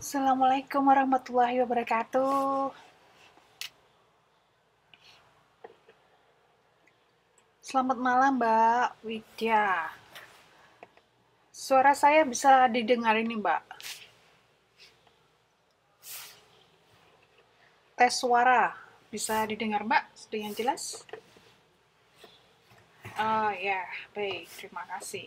Assalamualaikum warahmatullahi wabarakatuh. Selamat malam, Mbak Widya. Suara saya bisa didengar ini, Mbak. Tes suara bisa didengar, Mbak, dengan jelas? Oh ya, baik. Terima kasih.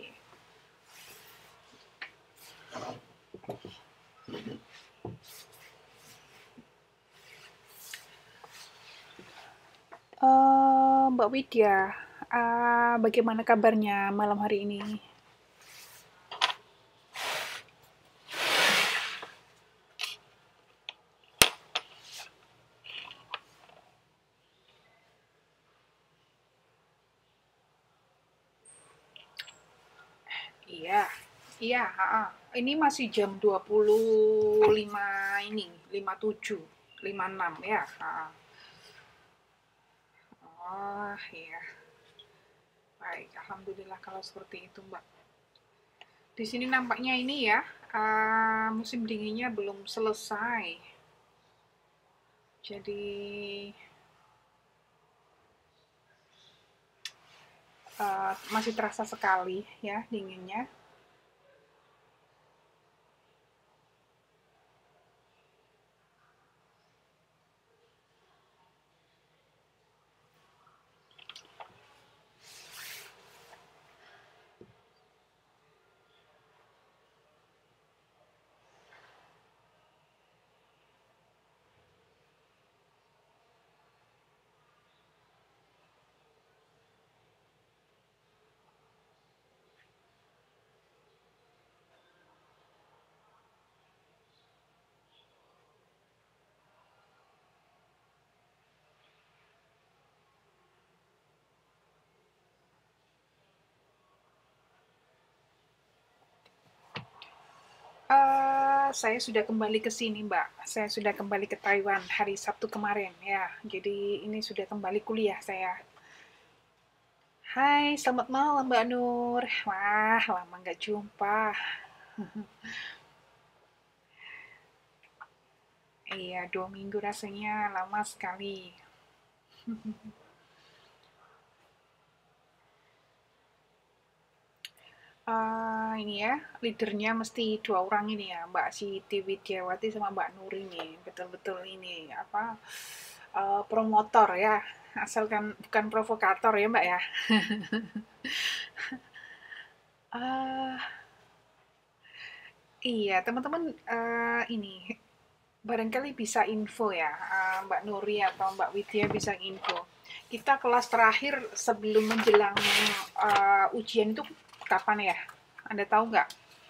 Mbak Widya, bagaimana kabarnya malam hari ini? Iya, iya, ini masih jam 25 ini, 57, 56 ya. Oh, iya. Baik, alhamdulillah kalau seperti itu, Mbak. Di sini nampaknya ini ya, musim dinginnya belum selesai. Jadi masih terasa sekali ya dinginnya. Saya sudah kembali ke sini, Mbak. Saya sudah kembali ke Taiwan hari Sabtu kemarin ya. Jadi ini sudah kembali kuliah saya. Hai, selamat malam Mbak Nur. Wah, lama nggak jumpa. Iya, 2 minggu rasanya lama sekali. Ini ya, leadernya mesti 2 orang ini ya, Mbak Siti Widyawati sama Mbak Nur ini. Betul-betul ini, apa, promotor ya. Asalkan bukan provokator ya, Mbak ya. Ah, iya, teman-teman, ini barangkali bisa info ya, Mbak Nuri atau Mbak Widya bisa info. Kita kelas terakhir sebelum menjelang ujian itu kapan ya? Anda tahu nggak?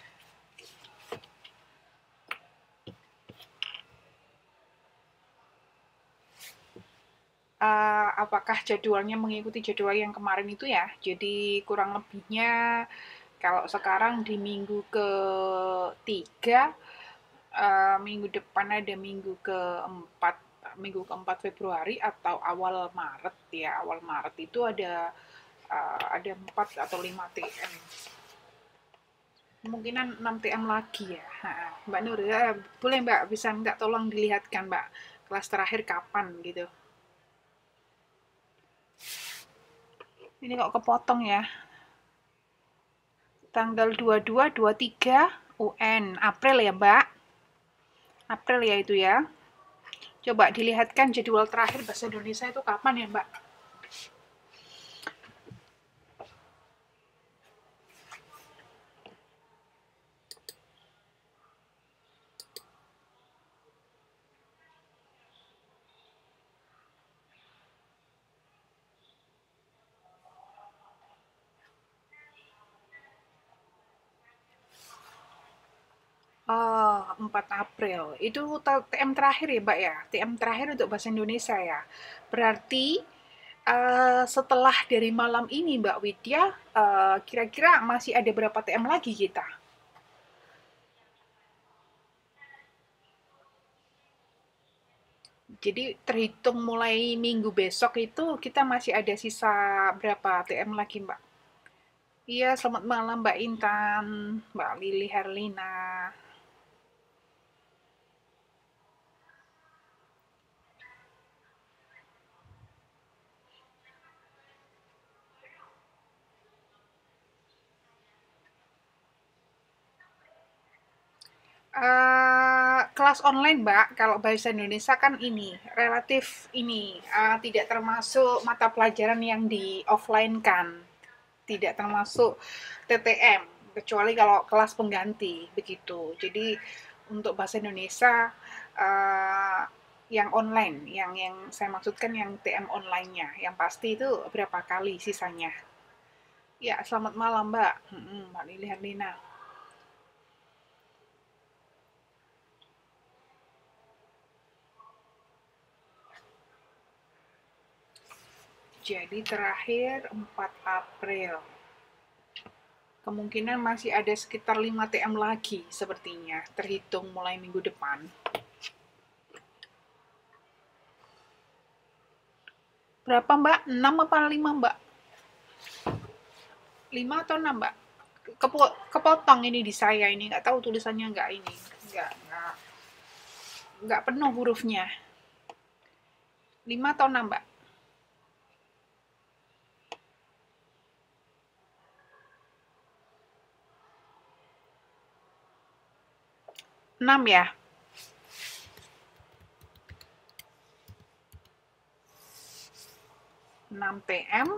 Apakah jadwalnya mengikuti jadwal yang kemarin itu ya? Jadi kurang lebihnya kalau sekarang di minggu ketiga, minggu depan ada minggu keempat Februari atau awal Maret ya. Awal Maret itu ada 4 atau 5 TM. Kemungkinan 6 TM lagi ya. Mbak Nur, ya, boleh Mbak bisa nggak tolong dilihatkan Mbak kelas terakhir kapan gitu. Ini kok kepotong ya. Tanggal 22, 23 UN. April ya Mbak. April ya itu ya. Coba dilihatkan jadwal terakhir bahasa Indonesia itu kapan ya Mbak? Oh, 4 April. Itu TM terakhir ya, Mbak ya? TM terakhir untuk bahasa Indonesia ya. Berarti setelah dari malam ini, Mbak Widya, kira-kira masih ada berapa TM lagi kita? Jadi terhitung mulai minggu besok itu kita masih ada sisa berapa TM lagi, Mbak? Iya, selamat malam Mbak Intan, Mbak Lili Herlina. Kelas online, Mbak, kalau bahasa Indonesia kan ini relatif ini tidak termasuk mata pelajaran yang di offline kan, tidak termasuk TTM, kecuali kalau kelas pengganti begitu. Jadi untuk bahasa Indonesia uh, yang online, yang saya maksudkan yang TM online-nya, yang pasti itu berapa kali sisanya. Ya, selamat malam, Mbak. Mbak Lili Herlina. Jadi terakhir 4 April. Kemungkinan masih ada sekitar 5 TM lagi sepertinya, terhitung mulai minggu depan. Berapa, Mbak? 6 apa 5, Mbak? 5 atau 6, Mbak? Kepotong ini di saya ini, nggak tahu tulisannya nggak ini. Nggak penuh hurufnya. 5 atau 6, Mbak? 6 ya? 6 TM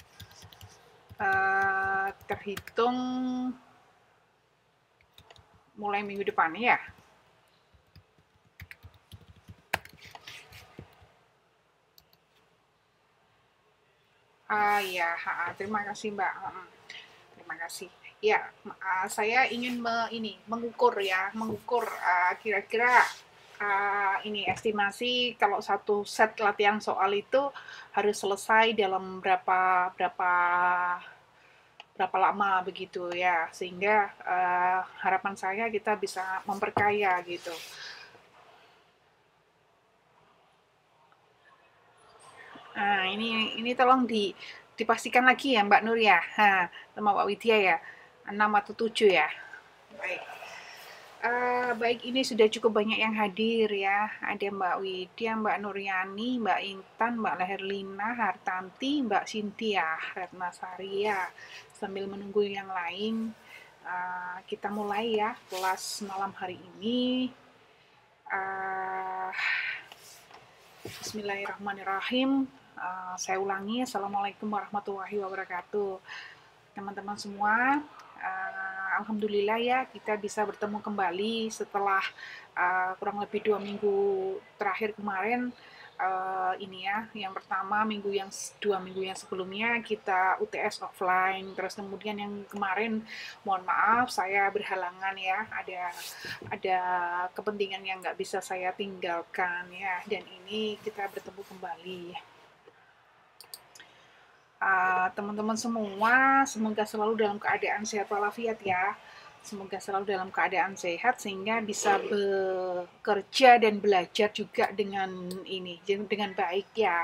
terhitung mulai minggu depan ya. Ya, terima kasih Mbak. Terima kasih. Ya, saya ingin mengukur ya, kira-kira ini estimasi kalau satu set latihan soal itu harus selesai dalam berapa berapa berapa lama begitu ya, sehingga harapan saya kita bisa memperkaya gitu. Nah, ini tolong dipastikan lagi ya Mbak Nur ya, sama Pak Widya ya, 6 atau 7 ya. Baik. Baik, ini sudah cukup banyak yang hadir ya. Ada Mbak Widya, Mbak Nuryani, Mbak Intan, Mbak Leherlina, Hartanti, Mbak Cynthia, Retna Saria. Sambil menunggu yang lain, kita mulai ya kelas malam hari ini. Uh, Bismillahirrahmanirrahim. Saya ulangi, Assalamualaikum warahmatullahi wabarakatuh. Teman-teman semua, alhamdulillah ya kita bisa bertemu kembali setelah kurang lebih 2 minggu terakhir kemarin. Ini ya, yang pertama 2 minggu yang sebelumnya kita UTS offline, terus kemudian yang kemarin mohon maaf saya berhalangan ya, ada kepentingan yang nggak bisa saya tinggalkan ya, dan ini kita bertemu kembali. Teman-teman semua, semoga selalu dalam keadaan sehat walafiat ya. Semoga selalu dalam keadaan sehat sehingga bisa bekerja dan belajar juga dengan baik ya.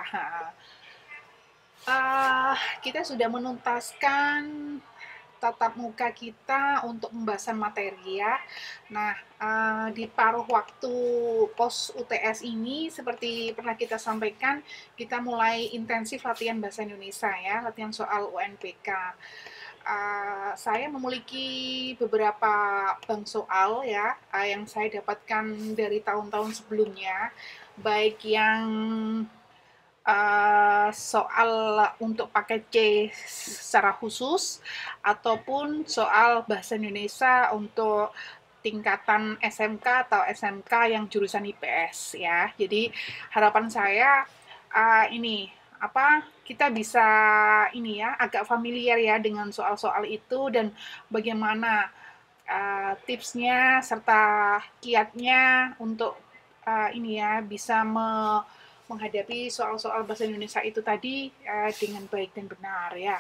Kita sudah menuntaskan tatap muka kita untuk pembahasan materi ya. Nah, di paruh waktu pos UTS ini, seperti pernah kita sampaikan, kita mulai intensif latihan bahasa Indonesia ya, latihan soal UNBK. Saya memiliki beberapa bank soal ya, yang saya dapatkan dari tahun-tahun sebelumnya, baik yang soal untuk paket C secara khusus ataupun soal bahasa Indonesia untuk tingkatan SMK atau SMK yang jurusan IPS ya. Jadi harapan saya ini kita bisa ini ya agak familiar ya dengan soal-soal itu dan bagaimana tipsnya serta kiatnya untuk ini ya bisa menghadapi soal-soal bahasa Indonesia itu tadi dengan baik dan benar ya.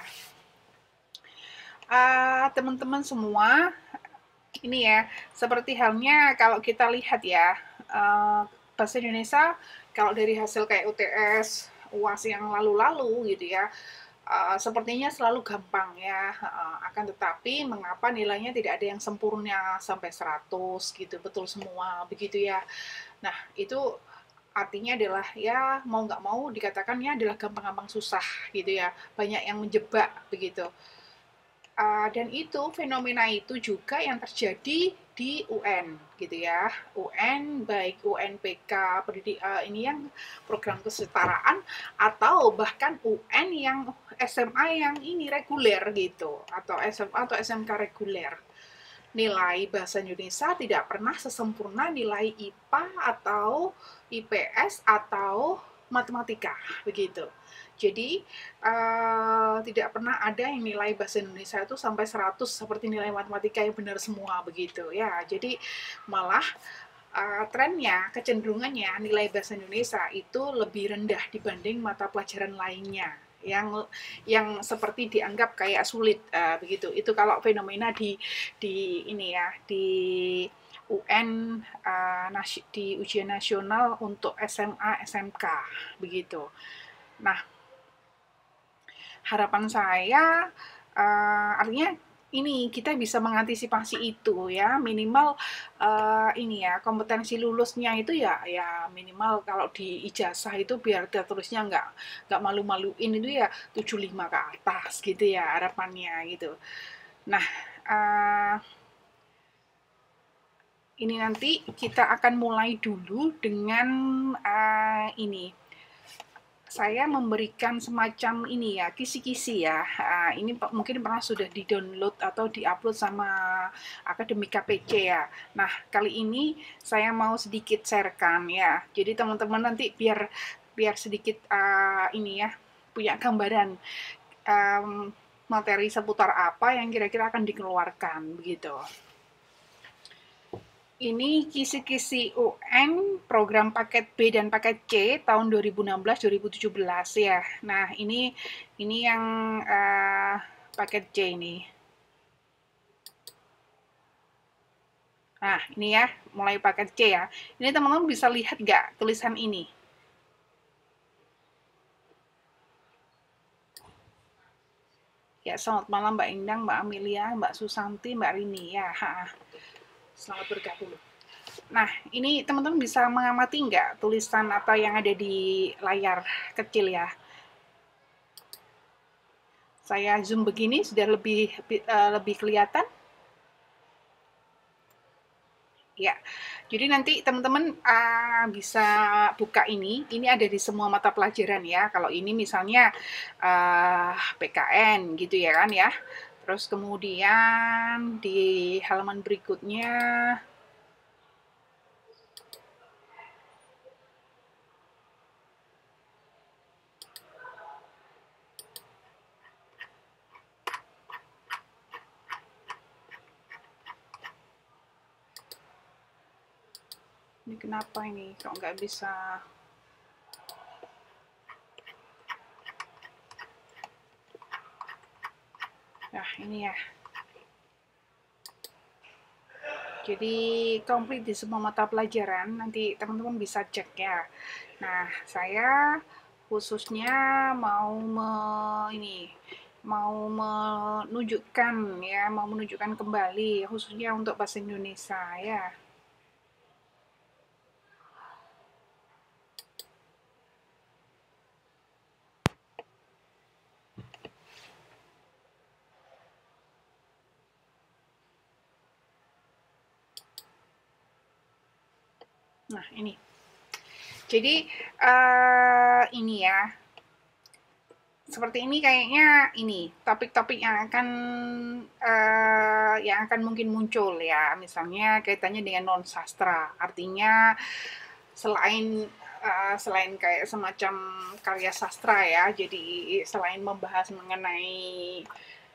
Teman-teman semua, ini ya, seperti halnya kalau kita lihat ya, bahasa Indonesia kalau dari hasil kayak UTS, UAS yang lalu-lalu gitu ya, sepertinya selalu gampang ya, akan tetapi mengapa nilainya tidak ada yang sempurna sampai 100 gitu, betul semua begitu ya. Nah, itu artinya adalah ya mau nggak mau dikatakannya adalah gampang-gampang susah gitu ya, banyak yang menjebak begitu. Dan itu fenomena itu juga yang terjadi di UN gitu ya. UN baik UNPK ini yang program kesetaraan atau bahkan UN yang SMA yang ini reguler gitu atau SMA atau SMK reguler. Nilai bahasa Indonesia tidak pernah sesempurna nilai IPA atau IPS atau matematika begitu. Jadi tidak pernah ada yang nilai bahasa Indonesia itu sampai 100 seperti nilai matematika yang benar semua begitu ya. Jadi malah trennya, kecenderungannya nilai bahasa Indonesia itu lebih rendah dibanding mata pelajaran lainnya yang seperti dianggap kayak sulit begitu. Itu kalau fenomena di ini ya di UN di ujian nasional untuk SMA SMK begitu. Nah, harapan saya artinya ini kita bisa mengantisipasi itu ya minimal ini ya kompetensi lulusnya itu ya minimal kalau di ijazah itu biar tertulisnya nggak malu-maluin itu ya 75 ke atas gitu ya harapannya gitu. Nah, ini nanti kita akan mulai dulu dengan ini saya memberikan semacam ini ya, kisi-kisi ya. Ini mungkin pernah sudah di-download atau di-upload sama Akademik KPC ya. Nah, kali ini saya mau sedikit sharekan ya. Jadi teman-teman nanti biar sedikit ini ya, punya gambaran materi seputar apa yang kira-kira akan dikeluarkan begitu. Ini kisi-kisi UN program paket B dan paket C tahun 2016-2017 ya. Nah, ini yang paket C ini. Nah, ini ya, mulai paket C ya. Ini teman-teman bisa lihat nggak tulisan ini? Ya, selamat malam Mbak Indang, Mbak Amelia, Mbak Susanti, Mbak Rini ya. Selamat bergabung. Nah, ini teman-teman bisa mengamati nggak tulisan atau yang ada di layar kecil ya? Saya zoom begini sudah lebih kelihatan. Ya, jadi nanti teman-teman bisa buka ini. Ini ada di semua mata pelajaran ya. Kalau ini misalnya PKN gitu ya kan ya. Terus kemudian di halaman berikutnya ini kenapa ini kok nggak bisa. Nah, ini ya. Jadi komplit di semua mata pelajaran, nanti teman-teman bisa cek ya. Nah, saya khususnya mau menunjukkan kembali khususnya untuk bahasa Indonesia ya. Nah, ini. Jadi ini ya. Seperti ini kayaknya ini topik-topik yang akan mungkin muncul ya. Misalnya kaitannya dengan non sastra. Artinya selain kayak semacam karya sastra ya. Jadi selain membahas mengenai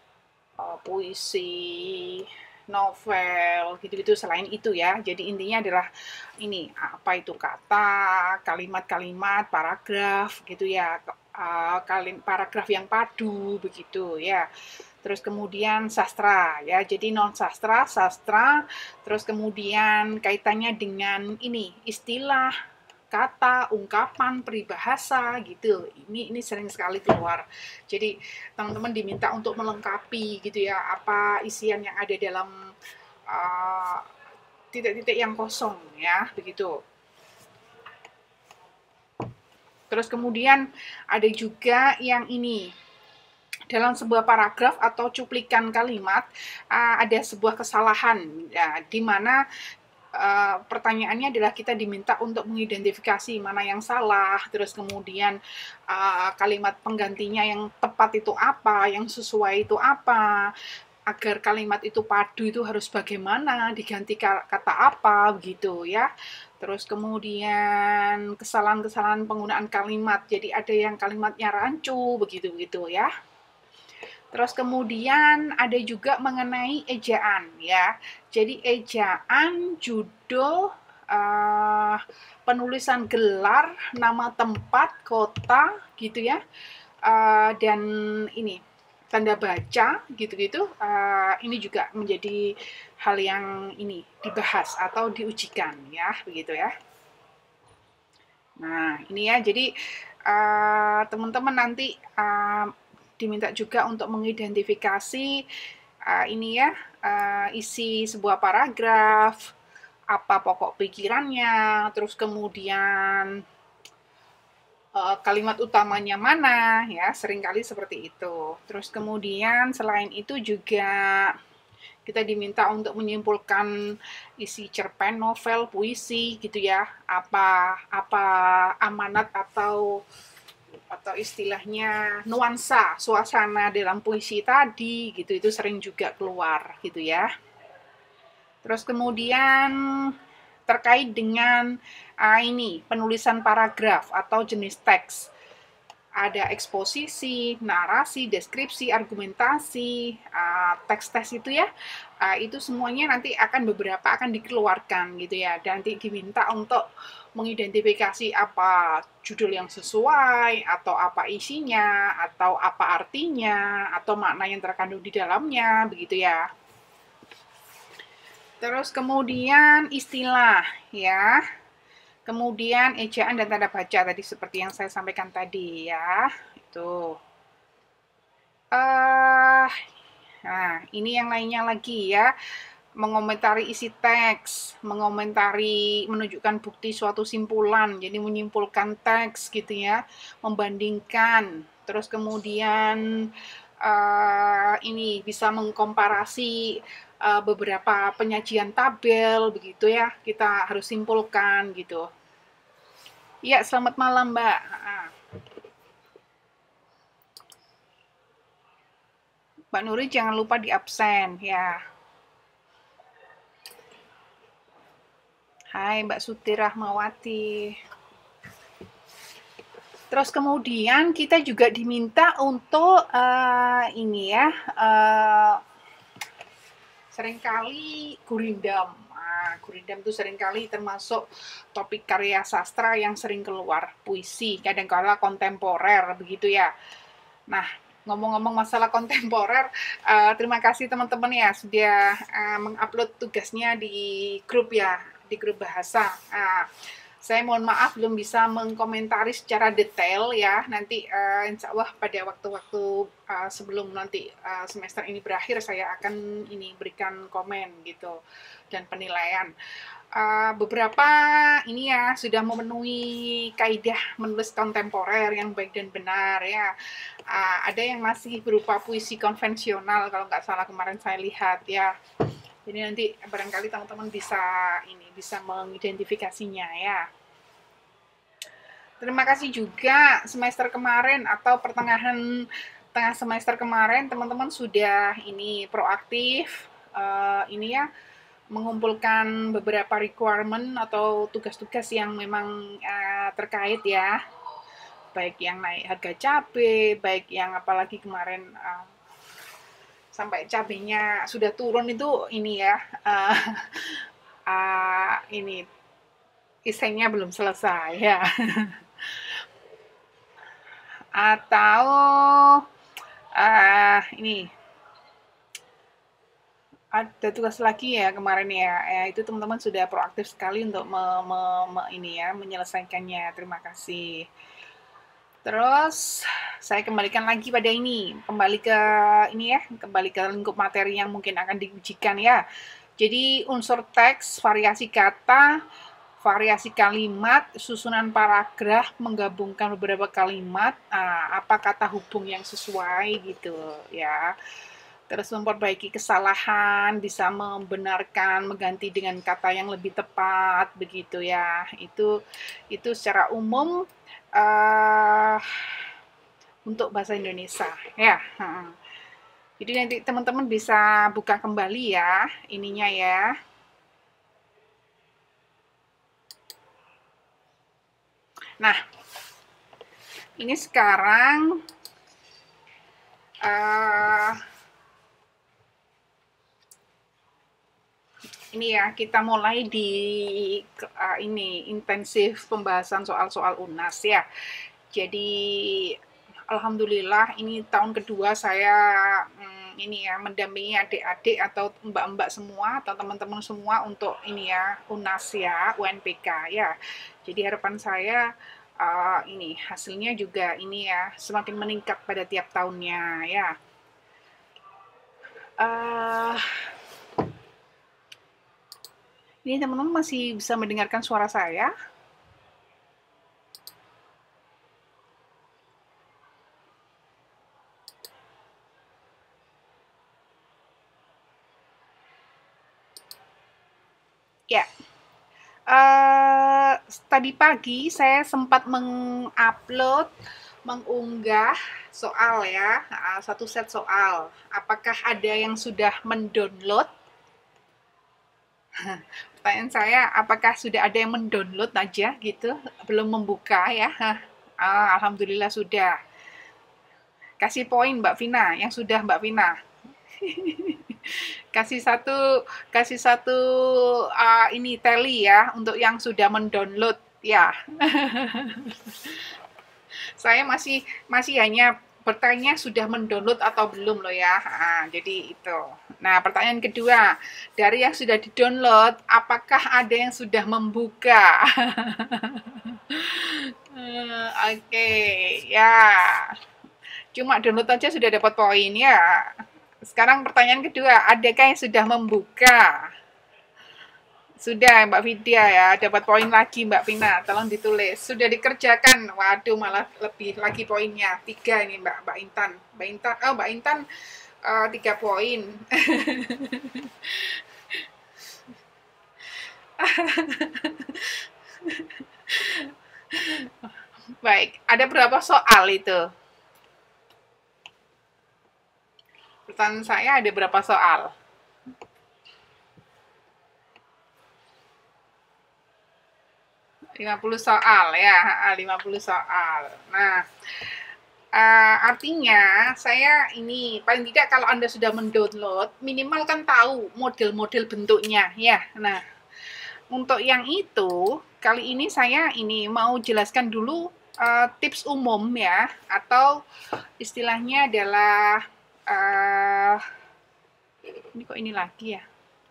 puisi, novel, gitu-gitu selain itu ya. Jadi intinya adalah ini apa itu kata, kalimat-kalimat, paragraf gitu ya. Paragraf yang padu begitu ya. Terus kemudian sastra ya. Jadi non sastra, sastra, terus kemudian kaitannya dengan ini istilah kata, ungkapan, peribahasa gitu. Ini sering sekali keluar. Jadi teman-teman diminta untuk melengkapi gitu ya apa isian yang ada dalam titik-titik yang kosong ya, begitu. Terus kemudian ada juga yang ini dalam sebuah paragraf atau cuplikan kalimat ada sebuah kesalahan, ya, di mana pertanyaannya adalah kita diminta untuk mengidentifikasi mana yang salah, terus kemudian kalimat penggantinya yang tepat itu apa, yang sesuai itu apa, agar kalimat itu padu itu harus bagaimana, diganti kata apa, begitu ya. Terus kemudian kesalahan-kesalahan penggunaan kalimat, jadi ada yang kalimatnya rancu, begitu-begitu ya. Terus kemudian ada juga mengenai ejaan ya. Jadi ejaan, judul, penulisan gelar, nama tempat, kota gitu ya. Dan ini tanda baca gitu-gitu. Ini juga menjadi hal yang ini dibahas atau diujikan ya, begitu ya. Nah, ini ya. Jadi teman-teman nanti diminta juga untuk mengidentifikasi ini ya, isi sebuah paragraf, apa pokok pikirannya, terus kemudian kalimat utamanya mana, ya, seringkali seperti itu. Terus kemudian selain itu juga kita diminta untuk menyimpulkan isi cerpen, novel, puisi gitu ya, apa amanat atau istilahnya nuansa suasana dalam puisi tadi gitu, itu sering juga keluar gitu ya. Terus kemudian terkait dengan ini penulisan paragraf atau jenis teks, ada eksposisi, narasi, deskripsi, argumentasi, teks-teks itu ya, itu semuanya nanti beberapa akan dikeluarkan gitu ya, dan nanti diminta untuk mengidentifikasi apa judul yang sesuai, atau apa isinya, atau apa artinya, atau makna yang terkandung di dalamnya, begitu ya. Terus kemudian istilah ya. Kemudian ejaan dan tanda baca tadi seperti yang saya sampaikan tadi ya. Itu. Nah, ini yang lainnya lagi ya. Mengomentari isi teks, mengomentari, menunjukkan bukti suatu simpulan, jadi menyimpulkan teks gitu ya, membandingkan, terus kemudian ini bisa mengkomparasi beberapa penyajian tabel begitu ya, kita harus simpulkan gitu. Iya, selamat malam Mbak. Mbak Nuri jangan lupa di absen ya. Hai Mbak Suti Rahmawati. Terus kemudian kita juga diminta untuk ini ya, seringkali gurindam. Gurindam itu seringkali termasuk topik karya sastra yang sering keluar, puisi, kadang-kala kontemporer begitu ya. Nah, ngomong-ngomong masalah kontemporer, terima kasih teman-teman ya sudah mengupload tugasnya di grup ya, di grup bahasa. Saya mohon maaf belum bisa mengkomentari secara detail ya. Nanti insya Allah pada waktu-waktu sebelum nanti semester ini berakhir saya akan ini berikan komen gitu dan penilaian. Beberapa ini ya sudah memenuhi kaidah menulis kontemporer yang baik dan benar ya. Ada yang masih berupa puisi konvensional kalau nggak salah kemarin saya lihat ya. Jadi nanti barangkali teman-teman bisa mengidentifikasinya ya. Terima kasih juga semester kemarin atau tengah semester kemarin teman-teman sudah ini proaktif ini ya, mengumpulkan beberapa requirement atau tugas-tugas yang memang terkait ya, baik yang naik harga cabai, baik yang apalagi kemarin sampai cabenya sudah turun itu ini ya, ini esainya belum selesai ya. Atau ini ada tugas lagi ya kemarin ya, itu teman-teman sudah proaktif sekali untuk menyelesaikannya. Terima kasih. Terus saya kembalikan lagi pada kembali ke lingkup materi yang mungkin akan diujikan ya. Jadi unsur teks, variasi kata, variasi kalimat, susunan paragraf, menggabungkan beberapa kalimat, apa kata hubung yang sesuai gitu ya. Terus memperbaiki kesalahan, bisa membenarkan, mengganti dengan kata yang lebih tepat begitu ya. Itu secara umum uh, untuk bahasa Indonesia ya. Jadi nanti teman-teman bisa buka kembali ya ininya ya. Nah, ini sekarang ini ya, kita mulai di ini intensif pembahasan soal-soal UNAS ya. Jadi alhamdulillah ini tahun kedua saya ini ya mendampingi adik-adik atau mbak-mbak semua atau teman-teman semua untuk ini ya UNAS ya, UNPK ya. Jadi harapan saya ini hasilnya juga ini ya semakin meningkat pada tiap tahunnya ya. Ini teman-teman masih bisa mendengarkan suara saya? Ya. Tadi pagi saya sempat mengunggah soal ya, satu set soal. Apakah ada yang sudah mendownload? Pertanyaan saya, apakah sudah ada yang mendownload aja gitu, belum membuka ya? Alhamdulillah sudah. Kasih poin Mbak Vina, yang sudah Mbak Vina. kasih satu ini tally ya untuk yang sudah mendownload ya. Saya masih hanya bertanya sudah mendownload atau belum loh ya. Jadi itu. Nah, pertanyaan kedua, dari yang sudah didownload, apakah ada yang sudah membuka? Oke, ya. Cuma download aja sudah dapat poin ya. Sekarang pertanyaan kedua, adakah yang sudah membuka? Sudah Mbak Vidya ya, dapat poin lagi Mbak Vina, tolong ditulis. Sudah dikerjakan, waduh malah lebih lagi poinnya, 3 ini Mbak Intan. Mbak Intan 3 poin. Baik, ada berapa soal itu? Pertanyaan saya ada berapa soal? Lima 50 soal ya, 50 soal. Nah, artinya saya ini paling tidak kalau Anda sudah mendownload, minimal kan tahu model-model bentuknya ya. Nah, untuk yang itu, kali ini saya ini mau jelaskan dulu tips umum ya, atau istilahnya adalah ini kok ini lagi ya.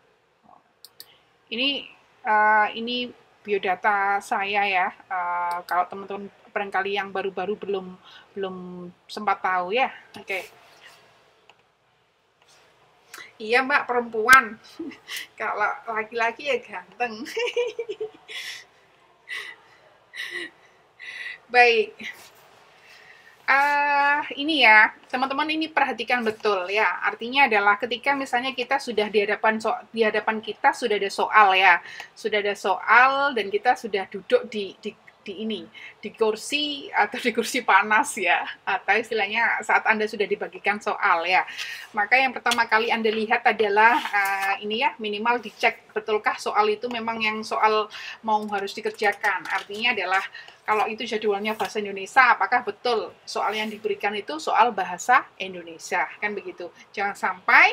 Ini biodata saya ya. Kalau teman-teman barangkali yang baru-baru belum sempat tahu ya. Oke. Iya Mbak, perempuan. Kalau laki-laki ya ganteng. Baik. Ini ya, teman-teman ini perhatikan betul ya. Artinya adalah ketika misalnya kita sudah di hadapan kita sudah ada soal ya. Sudah ada soal dan kita sudah duduk di kursi atau di kursi panas ya, atau istilahnya saat Anda sudah dibagikan soal ya, maka yang pertama kali Anda lihat adalah ini ya, minimal dicek betulkah soal itu memang yang soal mau harus dikerjakan. Artinya adalah kalau itu jadwalnya bahasa Indonesia, apakah betul soal yang diberikan itu soal bahasa Indonesia, kan begitu. Jangan sampai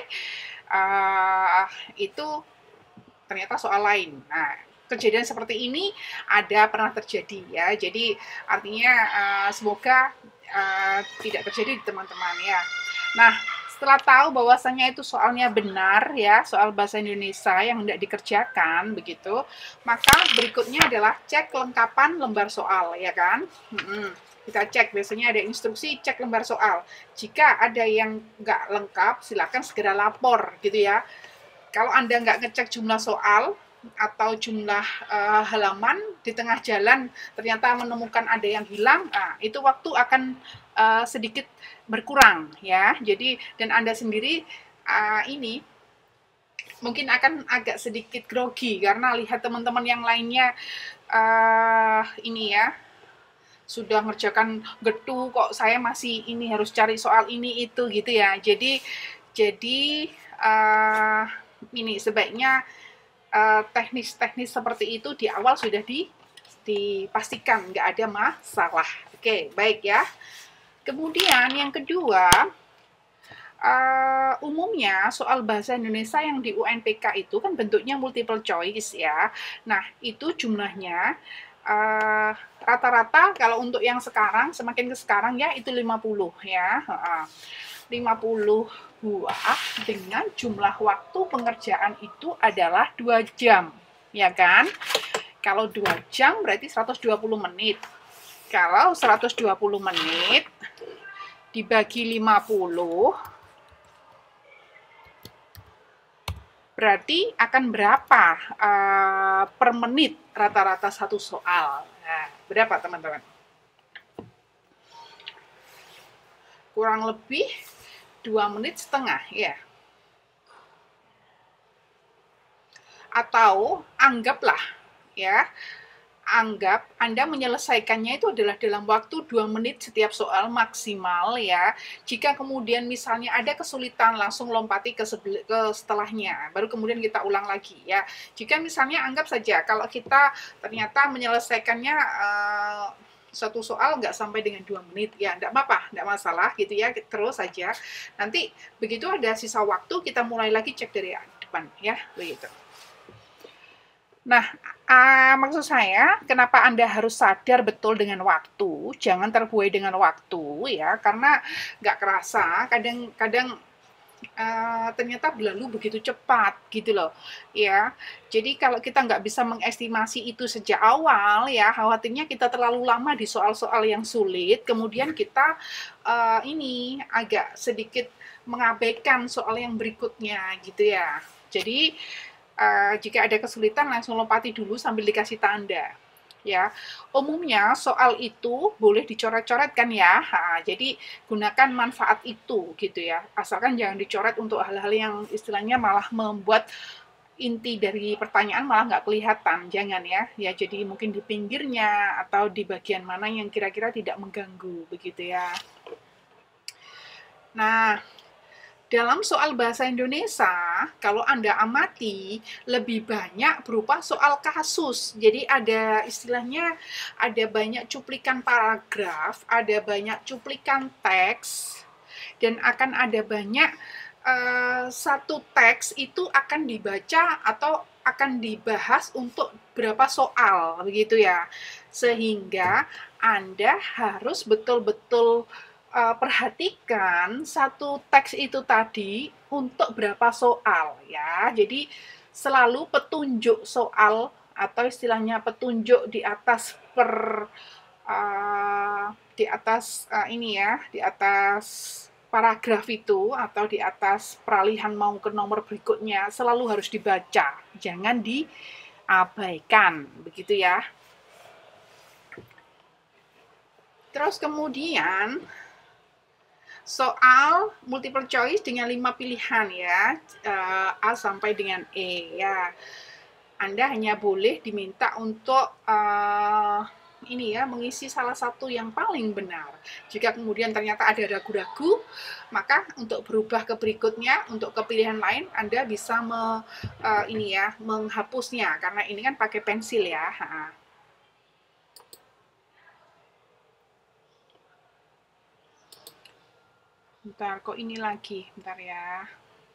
itu ternyata soal lain. Nah, kejadian seperti ini pernah terjadi ya. Jadi artinya semoga tidak terjadi di teman-teman ya. Nah, setelah tahu bahwasanya itu soalnya benar ya, soal bahasa Indonesia yang hendak dikerjakan begitu, maka berikutnya adalah cek kelengkapan lembar soal ya kan. Kita cek, biasanya ada instruksi cek lembar soal. Jika ada yang nggak lengkap, silakan segera lapor gitu ya. Kalau Anda nggak ngecek jumlah soal, atau jumlah halaman di tengah jalan ternyata menemukan ada yang hilang, itu waktu akan sedikit berkurang ya. Jadi dan Anda sendiri ini mungkin akan agak sedikit grogi karena lihat teman-teman yang lainnya ini ya sudah ngerjakan getu, kok saya masih ini harus cari soal ini itu gitu ya. Jadi ini sebaiknya teknis-teknis seperti itu di awal sudah dipastikan nggak ada masalah. Oke, baik ya. Kemudian yang kedua, umumnya soal bahasa Indonesia yang di UNPK itu kan bentuknya multiple choice ya. Nah, itu jumlahnya rata-rata kalau untuk yang sekarang, semakin ke sekarang ya, itu 50 ya. 50 buah dengan jumlah waktu pengerjaan itu adalah 2 jam, ya kan? Kalau 2 jam berarti 120 menit. Kalau 120 menit dibagi 50, berarti akan berapa per menit rata-rata satu soal? Nah, berapa teman-teman? Kurang lebih 2 menit setengah ya. Atau anggaplah ya, anggap Anda menyelesaikannya itu adalah dalam waktu 2 menit setiap soal maksimal ya. Jika kemudian misalnya ada kesulitan, langsung lompati ke setelahnya, baru kemudian kita ulang lagi ya. Jika misalnya anggap saja kalau kita ternyata menyelesaikannya satu soal nggak sampai dengan 2 menit ya, nggak apa-apa, nggak masalah gitu ya, terus saja. Nanti begitu ada sisa waktu kita mulai lagi cek dari depan ya, begitu. Nah, maksud saya, kenapa Anda harus sadar betul dengan waktu, jangan terbuai dengan waktu ya, karena nggak kerasa, kadang-kadang ternyata berlalu begitu cepat gitu loh, ya. Jadi kalau kita nggak bisa mengestimasi itu sejak awal ya, khawatirnya kita terlalu lama di soal-soal yang sulit, kemudian kita ini agak sedikit mengabaikan soal yang berikutnya gitu ya. Jadi jika ada kesulitan langsung lompati dulu sambil dikasih tanda ya. Umumnya soal itu boleh dicoret-coret kan ya. Jadi gunakan manfaat itu gitu ya. Asalkan jangan dicoret untuk hal-hal yang istilahnya malah membuat inti dari pertanyaan malah nggak kelihatan, jangan ya. Ya jadi mungkin di pinggirnya atau di bagian mana yang kira-kira tidak mengganggu begitu ya. Nah, dalam soal bahasa Indonesia, kalau Anda amati, lebih banyak berupa soal kasus. Jadi ada istilahnya, ada banyak cuplikan paragraf, ada banyak cuplikan teks, dan akan ada banyak satu teks itu akan dibaca atau akan dibahas untuk berapa soal, begitu ya. Sehingga Anda harus betul-betul perhatikan satu teks itu tadi untuk berapa soal ya. Jadi selalu petunjuk soal atau istilahnya petunjuk di atas ini ya, di atas paragraf itu atau di atas peralihan mau ke nomor berikutnya selalu harus dibaca, jangan diabaikan, begitu ya. Terus kemudian soal multiple choice dengan 5 pilihan ya, A sampai dengan E ya. Anda hanya boleh diminta untuk ini ya, mengisi salah satu yang paling benar. Jika kemudian ternyata ada ragu-ragu, maka untuk berubah ke berikutnya, untuk ke pilihan lain, Anda bisa ini ya, menghapusnya, karena ini kan pakai pensil ya. Bentar, kok ini lagi? Bentar ya.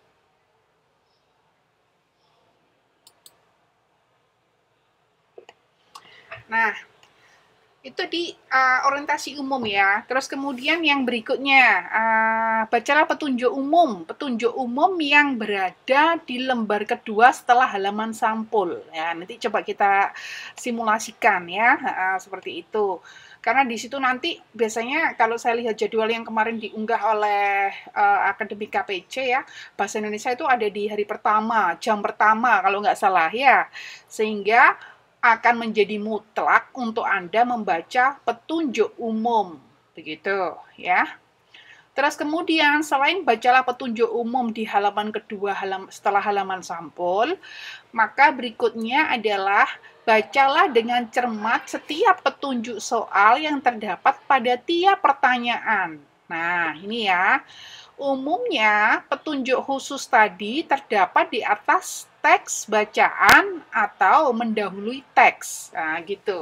Nah, itu di orientasi umum ya. Terus kemudian yang berikutnya, bacalah petunjuk umum. Petunjuk umum yang berada di lembar kedua setelah halaman sampul. Ya, nanti coba kita simulasikan ya, seperti itu. Karena di situ nanti biasanya kalau saya lihat jadwal yang kemarin diunggah oleh Akademi KPC ya, Bahasa Indonesia itu ada di hari pertama, jam pertama kalau nggak salah ya. Sehingga akan menjadi mutlak untuk Anda membaca petunjuk umum. Begitu ya. Terus kemudian selain bacalah petunjuk umum di halaman kedua setelah halaman sampul, maka berikutnya adalah bacalah dengan cermat setiap petunjuk soal yang terdapat pada tiap pertanyaan. Nah, ini ya. Umumnya petunjuk khusus tadi terdapat di atas teks bacaan atau mendahului teks. Nah, gitu.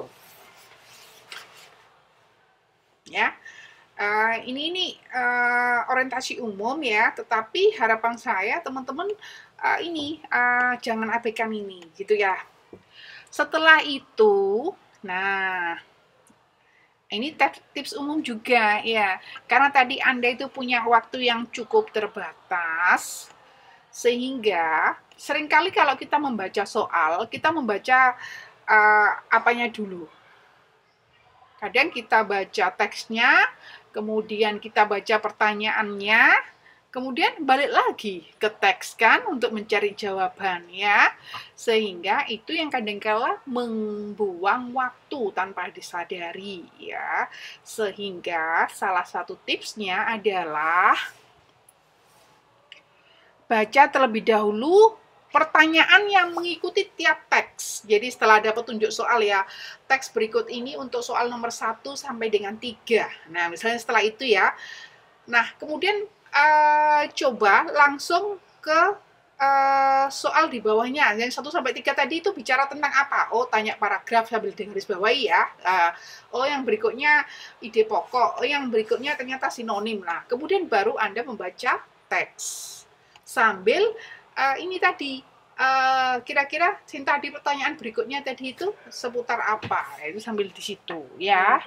Ya. Ini orientasi umum ya, tetapi harapan saya teman-teman jangan abaikan ini gitu ya. Setelah itu, nah ini tips umum juga ya, karena tadi Anda itu punya waktu yang cukup terbatas, sehingga seringkali kalau kita membaca soal, kita membaca apanya dulu. Kadang kita baca teksnya, kemudian kita baca pertanyaannya, kemudian balik lagi ke teks kan untuk mencari jawaban ya. Sehingga itu yang kadangkala membuang waktu tanpa disadari ya. Sehingga salah satu tipsnya adalah baca terlebih dahulu pertanyaan yang mengikuti tiap teks. Jadi setelah ada petunjuk soal ya, teks berikut ini untuk soal nomor 1 sampai dengan 3. Nah, misalnya setelah itu ya. Nah, kemudian coba langsung ke soal di bawahnya. Yang 1 sampai 3 tadi itu bicara tentang apa? Oh, tanya paragraf sambil digaris bawahi ya. Oh, yang berikutnya ide pokok. Oh, yang berikutnya ternyata sinonim. Nah, kemudian baru Anda membaca teks. Sambil ini tadi kira-kira tadi pertanyaan berikutnya tadi itu seputar apa? Itu sambil di situ ya.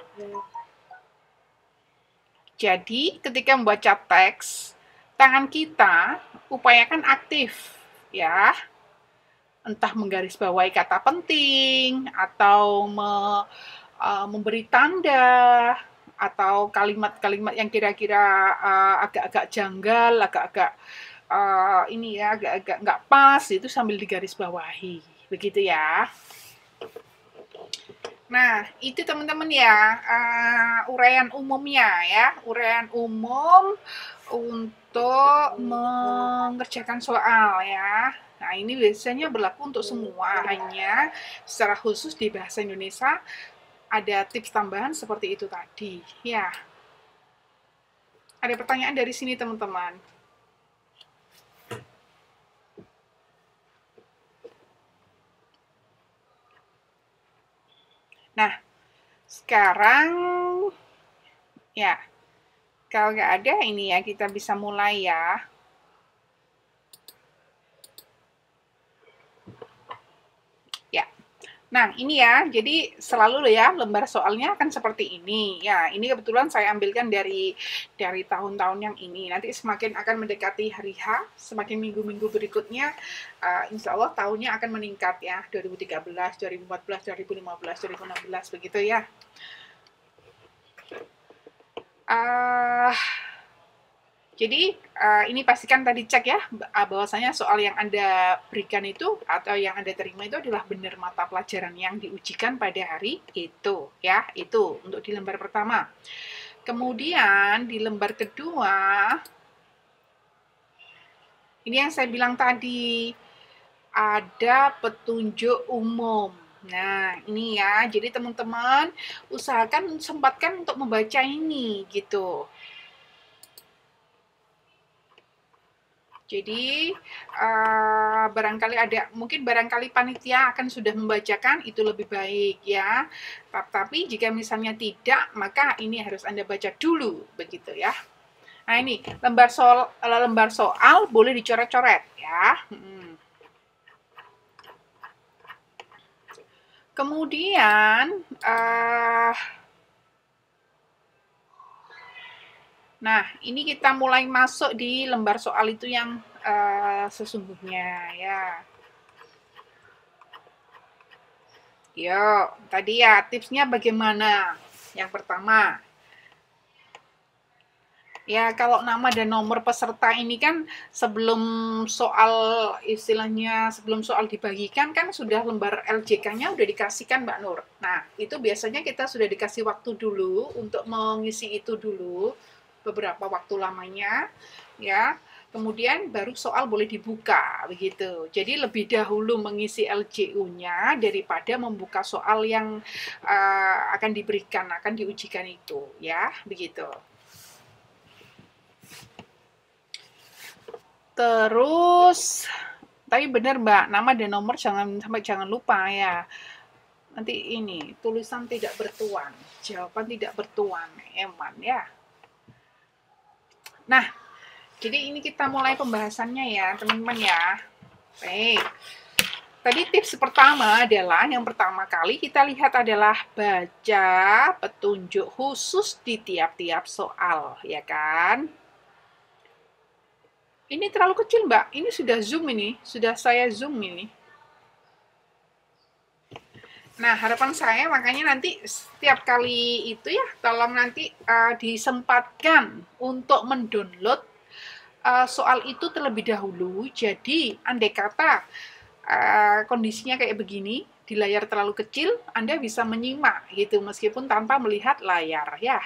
Jadi ketika membaca teks, tangan kita upayakan aktif ya. Entah menggarisbawahi kata penting atau memberi tanda atau kalimat-kalimat yang kira-kira agak-agak janggal, agak-agak ini ya agak-agak nggak pas itu sambil digarisbawahi begitu ya. Nah itu teman-teman ya uraian umumnya ya, uraian umum untuk mengerjakan soal ya. Nah ini biasanya berlaku untuk semua, hanya secara khusus di bahasa Indonesia ada tips tambahan seperti itu tadi ya. Ada pertanyaan dari sini teman-teman? Nah, sekarang ya, kalau nggak ada ini ya, kita bisa mulai ya. Ya, nah ini ya, jadi selalu ya lembar soalnya akan seperti ini. Ya, ini kebetulan saya ambilkan dari tahun-tahun yang ini. Nanti semakin akan mendekati hari H, semakin minggu-minggu berikutnya, insya Allah tahunnya akan meningkat ya, 2013, 2014, 2015, 2016 begitu ya. Jadi ini pastikan tadi cek ya bahwasanya soal yang Anda berikan itu atau yang Anda terima itu adalah benar mata pelajaran yang diujikan pada hari itu ya, itu untuk di lembar pertama. Kemudian di lembar kedua ini yang saya bilang tadi ada petunjuk umum. Nah, ini ya. Jadi teman-teman usahakan sempatkan untuk membaca ini gitu. Jadi mungkin barangkali panitia akan sudah membacakan, itu lebih baik ya. Tapi jika misalnya tidak, maka ini harus Anda baca dulu begitu ya. Nah ini lembar soal boleh dicoret-coret ya. Kemudian nah, ini kita mulai masuk di lembar soal itu yang sesungguhnya ya. Yuk, tadi ya tipsnya bagaimana? Yang pertama, ya, kalau nama dan nomor peserta ini kan sebelum soal istilahnya sebelum soal dibagikan kan sudah lembar LJK-nya udah dikasihkan Mbak Nur. Nah, itu biasanya kita sudah dikasih waktu dulu untuk mengisi itu dulu beberapa waktu lamanya ya. Kemudian baru soal boleh dibuka begitu. Jadi lebih dahulu mengisi LJU-nya daripada membuka soal yang akan diberikan, akan diujikan itu ya, begitu. Terus, tapi benar Mbak, nama dan nomor jangan lupa ya. Nanti ini tulisan tidak bertuan, jawaban tidak bertuan, eman ya. Nah, jadi ini kita mulai pembahasannya ya teman-teman ya. Baik. Tadi tips pertama adalah yang pertama kali kita lihat adalah baca petunjuk khusus di tiap-tiap soal, ya kan? Ini terlalu kecil, Mbak. Ini sudah zoom ini, sudah saya zoom ini. Nah, harapan saya makanya nanti setiap kali itu ya, tolong nanti disempatkan untuk mendownload soal itu terlebih dahulu. Jadi, andai kata kondisinya kayak begini, di layar terlalu kecil, Anda bisa menyimak gitu, meskipun tanpa melihat layar ya.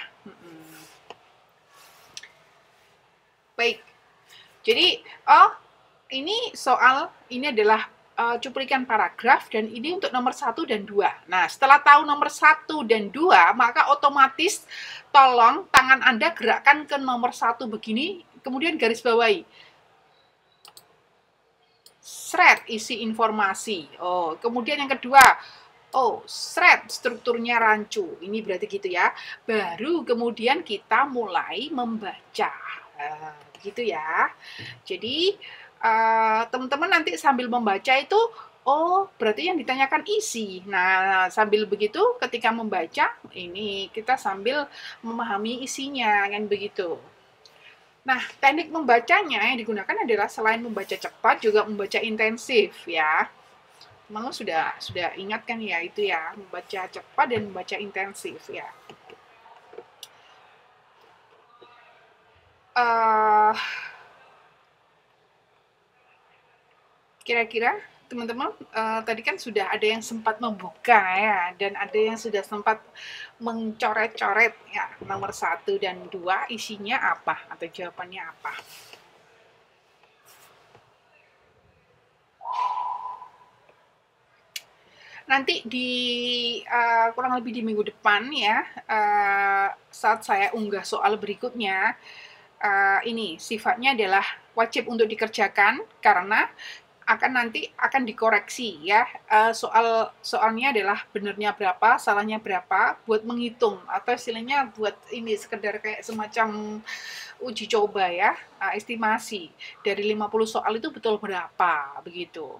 Baik. Jadi, ini soal, ini adalah cuplikan paragraf, dan ini untuk nomor 1 dan 2. Nah, setelah tahu nomor 1 dan 2, maka otomatis tolong tangan Anda gerakkan ke nomor 1 begini, kemudian garis bawahi. Thread, isi informasi. Oh, kemudian yang kedua, thread, strukturnya rancu. Ini berarti gitu ya. Baru kemudian kita mulai membaca. Gitu ya. Jadi, teman-teman nanti sambil membaca itu, berarti yang ditanyakan isi. Nah, sambil begitu ketika membaca, ini kita sambil memahami isinya, kan begitu. Nah, teknik membacanya yang digunakan adalah selain membaca cepat, juga membaca intensif ya. Teman-teman sudah ingat kan ya itu ya, membaca cepat dan membaca intensif ya. Kira-kira teman-teman tadi kan sudah ada yang sempat membuka ya, dan ada yang sudah sempat mencoret-coret ya, nomor 1 dan 2 isinya apa atau jawabannya apa. Nanti di kurang lebih di minggu depan ya, saat saya unggah soal berikutnya, ini sifatnya adalah wajib untuk dikerjakan karena nanti akan dikoreksi ya. Soalnya adalah benernya berapa, salahnya berapa, buat menghitung atau istilahnya buat ini sekedar kayak semacam uji coba ya, estimasi dari 50 soal itu betul berapa begitu.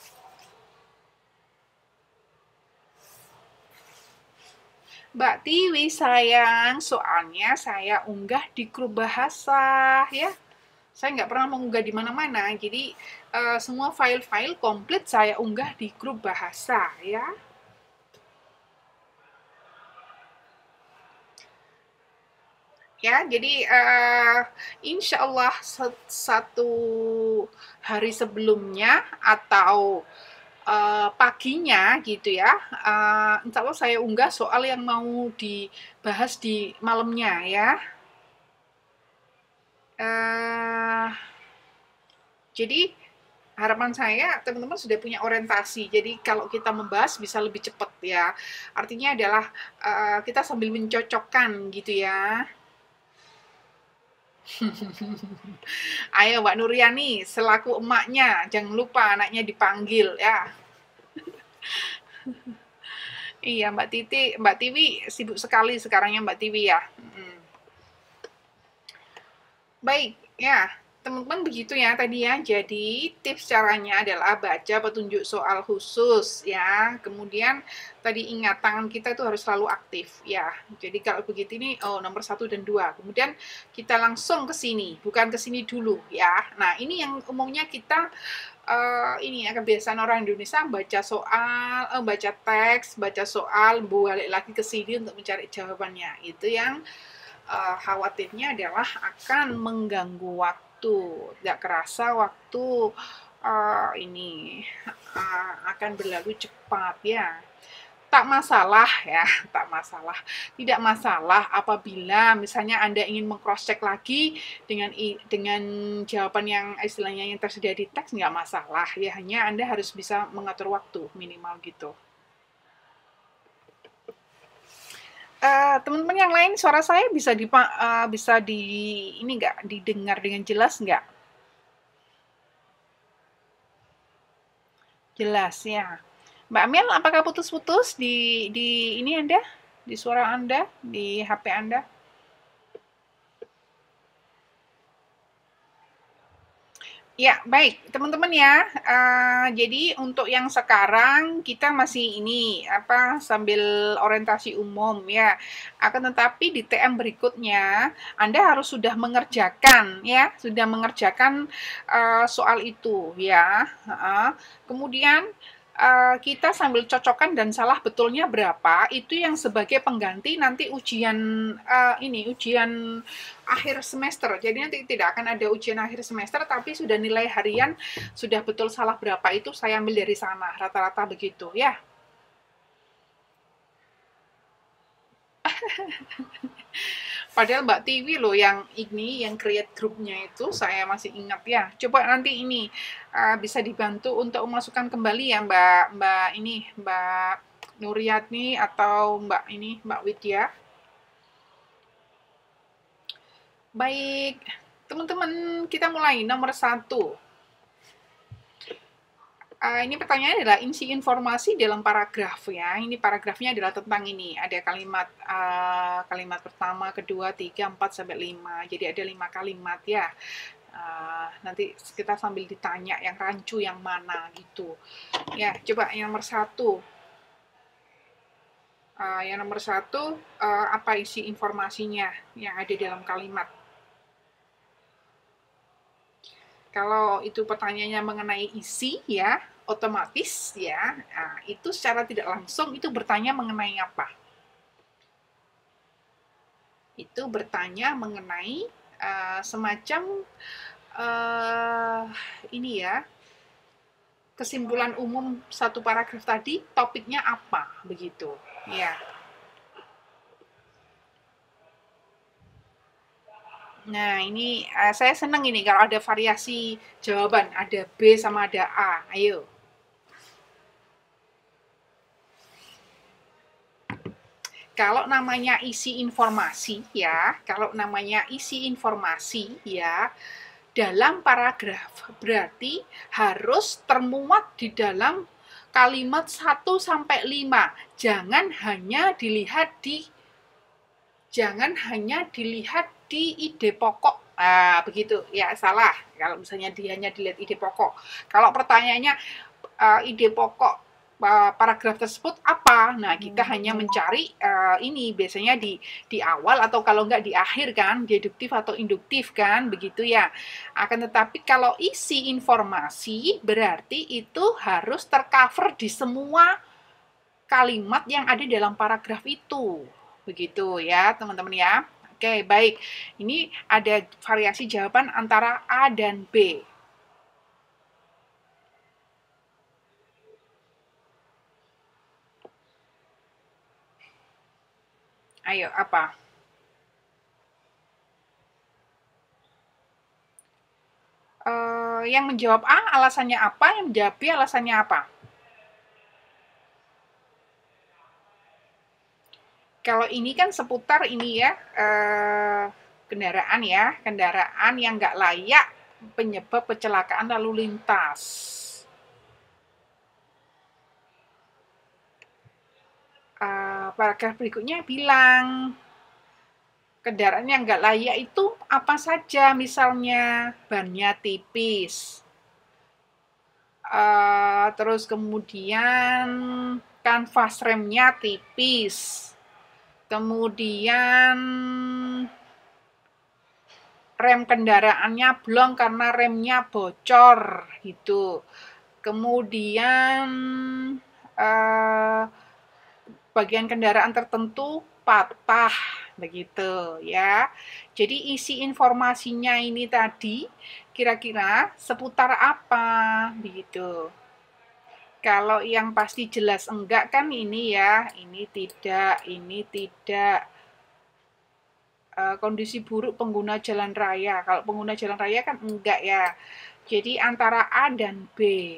Mbak Tiwi sayang, soalnya saya unggah di grup bahasa ya. Saya nggak pernah mengunggah di mana-mana, jadi semua file-file komplit saya unggah di grup bahasa ya. Ya, jadi insya Allah satu hari sebelumnya atau paginya gitu ya, insya Allah saya unggah soal yang mau dibahas di malamnya ya. Jadi harapan saya teman-teman sudah punya orientasi, jadi kalau kita membahas bisa lebih cepat ya. Artinya adalah kita sambil mencocokkan gitu ya. Ayo Mbak Nuriani, selaku emaknya, jangan lupa anaknya dipanggil ya. Iya Mbak Tiwi sibuk sekali sekarangnya Mbak Tiwi ya. Baik ya. teman-teman begitu ya tadi ya. Jadi tips caranya adalah baca petunjuk soal khusus ya. Kemudian tadi ingat tangan kita itu harus selalu aktif ya. Jadi kalau begitu ini nomor 1 dan 2. Kemudian kita langsung ke sini, bukan ke sini dulu ya. Nah ini yang umumnya kita ini ya kebiasaan orang Indonesia baca teks, baca soal, balik lagi ke sini untuk mencari jawabannya. Itu yang khawatirnya adalah akan mengganggu waktu. Tidak kerasa waktu ini akan berlalu cepat ya. Tak masalah ya, tak masalah. Tidak masalah apabila misalnya Anda ingin meng-cross-check lagi dengan jawaban yang istilahnya yang tersedia di teks, nggak masalah. Ya, hanya Anda harus bisa mengatur waktu minimal gitu. Teman-teman yang lain, suara saya bisa di ini nggak didengar dengan jelas nggak? Jelas ya. Mbak Amel, apakah putus-putus di ini Anda, di suara Anda, di HP Anda? Ya, baik, teman-teman ya. Jadi untuk yang sekarang kita masih ini apa sambil orientasi umum ya. Akan tetapi di TM berikutnya Anda harus sudah mengerjakan ya, sudah mengerjakan soal itu ya. Kemudian kita sambil cocokkan dan salah betulnya berapa itu yang sebagai pengganti nanti ujian ujian akhir semester. Jadi nanti tidak akan ada ujian akhir semester, tapi sudah nilai harian, sudah betul salah berapa itu saya ambil dari sana. Rata-rata begitu ya. Padahal Mbak Tiwi loh yang ini, yang create grupnya itu saya masih ingat ya. Coba nanti ini bisa dibantu untuk memasukkan kembali ya Mbak Nuryatni atau Mbak Widya. Baik, teman-teman kita mulai nomor 1. Ini pertanyaannya adalah isi informasi dalam paragraf ya. Ini paragrafnya adalah tentang ini. Ada kalimat pertama, kedua, tiga, 4 sampai 5. Jadi ada 5 kalimat ya. Nanti kita sambil ditanya yang rancu yang mana gitu. Ya, coba yang nomor 1. Apa isi informasinya yang ada dalam kalimat? Kalau itu pertanyaannya mengenai isi ya, otomatis ya, itu secara tidak langsung itu bertanya mengenai apa? Itu bertanya mengenai semacam ini ya, kesimpulan umum satu paragraf tadi, topiknya apa begitu? Ya. Nah, ini saya senang ini kalau ada variasi jawaban, ada B sama ada A. Ayo. Kalau namanya isi informasi ya, dalam paragraf berarti harus termuat di dalam kalimat 1 sampai 5. Jangan hanya dilihat di ide pokok. Begitu. Ya, salah. Kalau misalnya dia hanya dilihat ide pokok. Kalau pertanyaannya ide pokok paragraf tersebut apa? Nah, kita hanya mencari ini biasanya di awal atau kalau enggak di akhir kan, deduktif atau induktif kan, begitu ya. Akan tetapi kalau isi informasi berarti itu harus tercover di semua kalimat yang ada dalam paragraf itu. Begitu ya, teman-teman ya. Oke, baik. Ini ada variasi jawaban antara A dan B. Ayo, apa? Yang menjawab A alasannya apa, yang menjawab B alasannya apa? Kalau ini kan seputar ini ya, kendaraan yang nggak layak penyebab kecelakaan lalu lintas. Paragraf berikutnya bilang, Kendaraan yang nggak layak itu apa saja? Misalnya bannya tipis, terus kemudian kanvas remnya tipis, kemudian rem kendaraannya blong karena remnya bocor gitu. Kemudian eh, bagian kendaraan tertentu patah begitu ya. Jadi isi informasinya ini tadi kira-kira seputar apa begitu. Kalau yang pasti jelas enggak kan ini ya, ini tidak. Kondisi buruk pengguna jalan raya. Kalau pengguna jalan raya kan enggak ya. Jadi antara A dan B.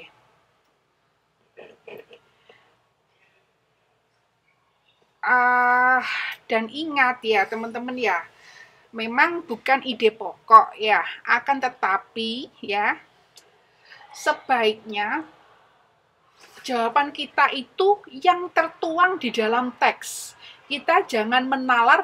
Dan ingat ya teman-teman ya, memang bukan ide pokok ya. Akan tetapi ya, sebaiknya jawaban kita itu yang tertuang di dalam teks. Kita jangan menalar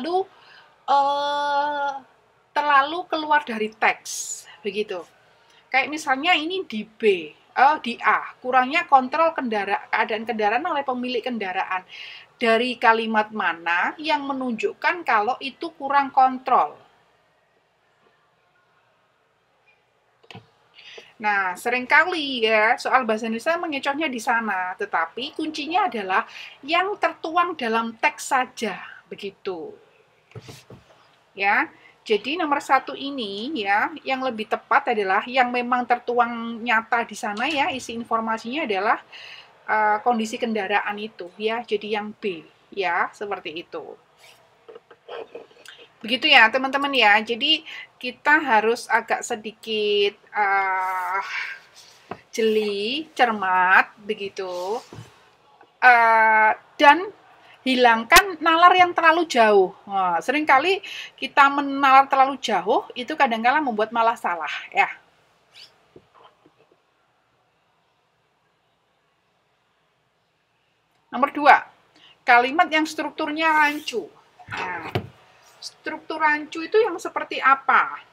terlalu keluar dari teks, begitu. Kayak misalnya ini di B, di A, kurangnya kontrol keadaan kendaraan oleh pemilik kendaraan. Dari kalimat mana yang menunjukkan kalau itu kurang kontrol? Nah, seringkali ya soal bahasa Indonesia mengecohnya di sana, tetapi kuncinya adalah yang tertuang dalam teks saja, begitu. Ya, jadi nomor satu ini ya, yang lebih tepat adalah yang memang tertuang nyata di sana ya, isi informasinya adalah kondisi kendaraan itu ya, jadi yang B ya, seperti itu. Begitu ya teman-teman ya, jadi kita harus agak sedikit jeli, cermat, begitu. Dan hilangkan nalar yang terlalu jauh. Nah, seringkali kita menalar terlalu jauh, itu kadang-kala membuat malah salah ya. Nomor 2, kalimat yang strukturnya rancu. Nah, struktur rancu itu yang seperti apa?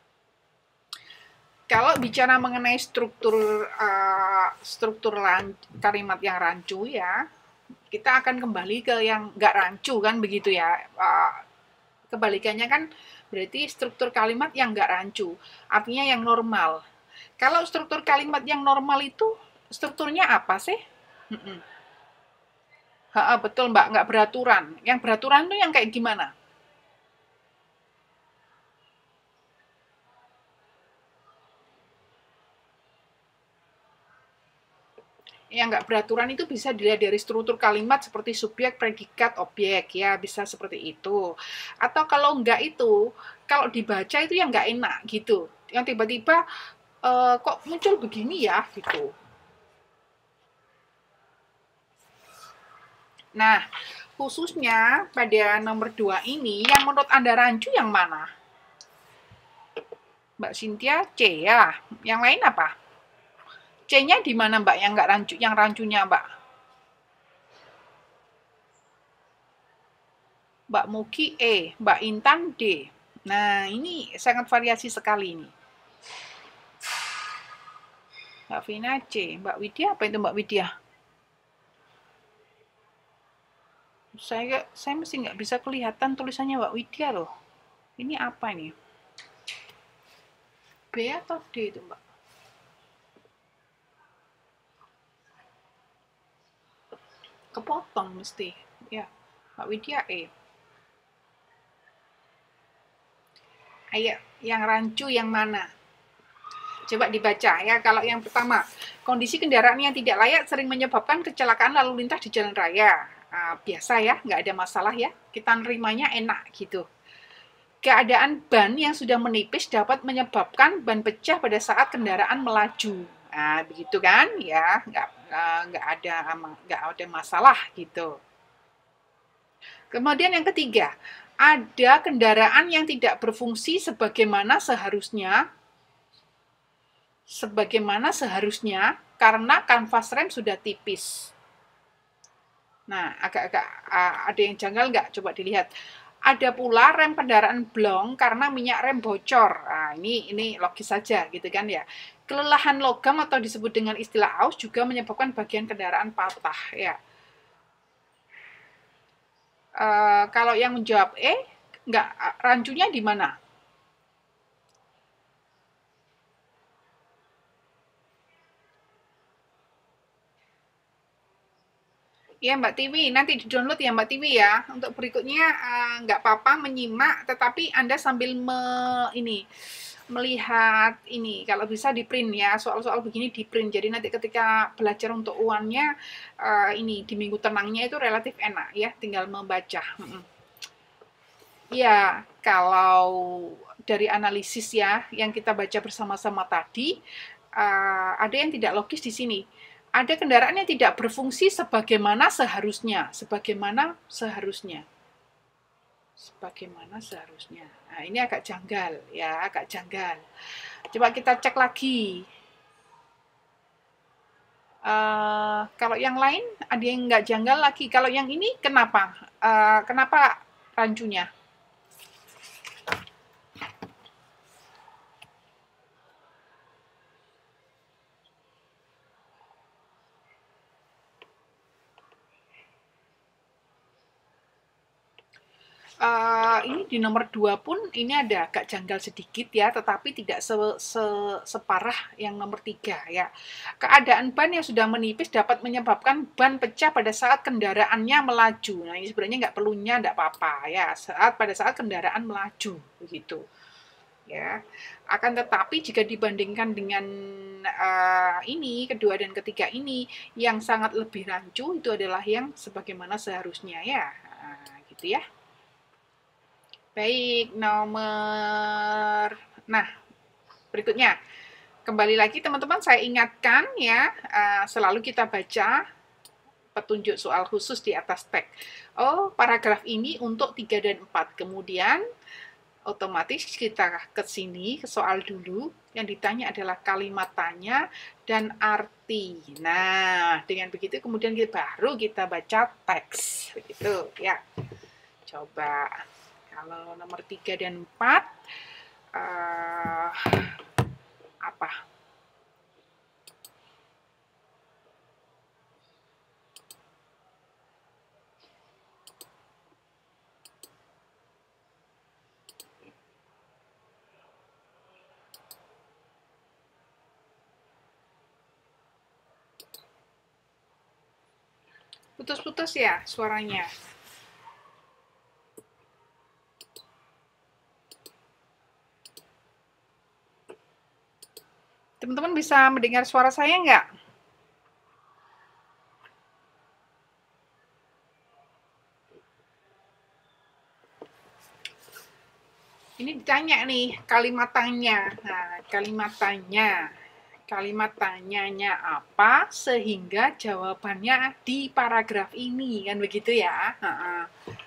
Kalau bicara mengenai struktur kalimat yang rancu ya, kita akan kembali ke yang nggak rancu kan begitu ya. Kebalikannya kan berarti struktur kalimat yang nggak rancu, artinya yang normal. Kalau struktur kalimat yang normal itu strukturnya apa sih? Betul Mbak, nggak beraturan. Yang beraturan itu yang kayak gimana? Yang nggak beraturan itu bisa dilihat dari struktur kalimat seperti subjek, predikat, objek ya, bisa seperti itu. Atau kalau nggak itu, kalau dibaca itu yang nggak enak gitu, yang tiba-tiba kok muncul begini ya gitu. Nah, khususnya pada nomor 2 ini, yang menurut Anda rancu yang mana? Mbak Cynthia, C ya. Yang lain apa? C-nya di mana Mbak yang nggak rancu, yang rancunya Mbak? Mbak Muki E, Mbak Intan D. Nah, ini sangat variasi sekali ini. Mbak Vina C, Mbak Widya apa itu Mbak Widya? Saya mesti nggak bisa kelihatan tulisannya Mbak Widya loh. Ini apa ini? B atau D itu Mbak? Kepotong mesti. Ya, Mbak Widya E. Ayo, yang rancu yang mana? Coba dibaca ya. Kalau yang pertama, kondisi kendaraan yang tidak layak sering menyebabkan kecelakaan lalu lintas di jalan raya. Biasa ya, nggak ada masalah ya. Kita nerimanya enak gitu. Keadaan ban yang sudah menipis dapat menyebabkan ban pecah pada saat kendaraan melaju. Nah, begitu kan? Ya, nggak ada masalah gitu. Kemudian yang ketiga, ada kendaraan yang tidak berfungsi sebagaimana seharusnya karena kanvas rem sudah tipis. Nah, agak-agak ada yang janggal nggak? Coba dilihat. Ada pula rem kendaraan blong karena minyak rem bocor. Nah, ini logis saja gitu kan ya. Kelelahan logam atau disebut dengan istilah aus juga menyebabkan bagian kendaraan patah ya. Kalau yang menjawab nggak, rancunya di mana? Ya Mbak Tiwi, nanti di-download ya Mbak Tiwi ya. Untuk berikutnya nggak apa-apa menyimak, tetapi Anda sambil melihat ini, kalau bisa di print ya, soal-soal begini di print. Jadi nanti ketika belajar untuk uannya, ini di minggu tenangnya itu relatif enak ya, tinggal membaca. Ya, kalau dari analisis ya, yang kita baca bersama-sama tadi, ada yang tidak logis di sini. Ada kendaraan yang tidak berfungsi sebagaimana seharusnya. Sebagaimana seharusnya. Sebagaimana seharusnya. Nah, ini agak janggal ya, agak janggal. Coba kita cek lagi. Kalau yang lain ada yang nggak janggal lagi. Kalau yang ini kenapa? Kenapa rancunya? Ini di nomor 2 pun ini ada agak janggal sedikit ya, tetapi tidak separah yang nomor 3 ya. Keadaan ban yang sudah menipis dapat menyebabkan ban pecah pada saat kendaraannya melaju. Nah, ini sebenarnya nggak perlunya, nggak apa-apa ya, pada saat kendaraan melaju begitu. Ya, akan tetapi jika dibandingkan dengan ini kedua dan ketiga ini, yang sangat lebih rancu itu adalah yang sebagaimana seharusnya ya, gitu ya. Baik, nah, berikutnya. Kembali lagi teman-teman, saya ingatkan ya, selalu kita baca petunjuk soal khusus di atas teks. Oh, paragraf ini untuk 3 dan 4. Kemudian otomatis kita ke sini, ke soal dulu. Yang ditanya adalah kalimat tanya dan arti. Nah, dengan begitu kemudian baru kita baca teks. Begitu ya. Coba. Kalau nomor 3 dan 4, apa? Putus-putus ya suaranya. Teman-teman bisa mendengar suara saya nggak? Ini ditanya nih kalimat tanya. Nah, kalimat tanya. Kalimat tanyanya apa sehingga jawabannya di paragraf ini, kan begitu ya.